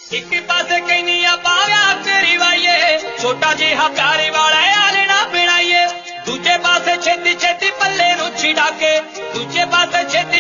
ਇੱਕ ਪਾਸੇ ਕਹਿੰਦੀਆਂ ਪਾਵਿਆ ਤੇਰੀ ਵਾਈਏ ਛੋਟਾ ਜਿਹਾ ਪਿਆਰੇ ਵਾਲਾ ਆਲਣਾ ਬਣਾਈਏ ਦੂਜੇ ਪਾਸੇ ਛੇਤੀ ਛੇਤੀ ਪੱਲੇ ਨੂੰ ਛਿੜਾ ਕੇ ਦੂਜੇ ਪਾਸੇ ਛੇਤੀ